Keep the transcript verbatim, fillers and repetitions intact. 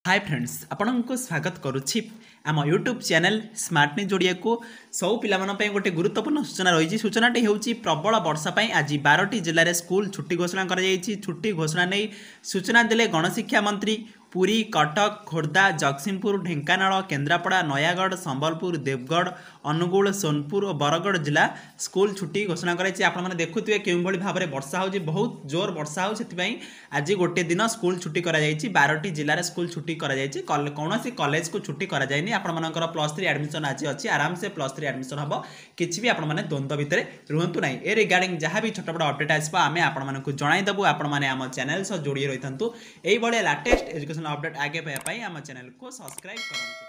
Hi friends आपण को स्वागत करुच्ची आम यूट्यूब चैनल स्मार्टनी जोड़िया को सब पिला गोटे गुरुत्वपूर्ण सूचना रही सूचनाटी हूँ प्रबल वर्षा आज बारटी जिले में स्कूल छुट्टी घोषणा कर छुट्टी घोषणा नहीं सूचना देले गणशिक्षा मंत्री पुरी कटक खोर्धा जगतसिंहपुर ढेंकानाल केन्द्रापड़ा नयागढ़ संबलपुर देवगढ़ अनुगुल सोनपुर और बरगढ़ जिला स्कूल छुट्टी घोषणा कराई आपने देखुए क्यों भाव में वर्षा हो बहुत जोर वर्षा हो आज गोटे दिन स्कूल छुट्टी कराई बारटी जिले स्कूल छुट्टी कराई कौन कॉलेज को छुट्टी कराई आपर प्लस थ्री एडमिशन आज अच्छी आराम से प्लस थ्री एडमिशन हम किसी भी आपने द्वंद्व भितर रुहतु ना ए रिगार्डिंग जहाँ भी छोट बड़ अपडेट आसो आम आपको जनईदेवु आपने आम चैनल सह जोड़ी रही था यही लाटेस्ट एजुकेशन अपडेट आगे पाइबा आम चैनल को सब्सक्राइब करूँ।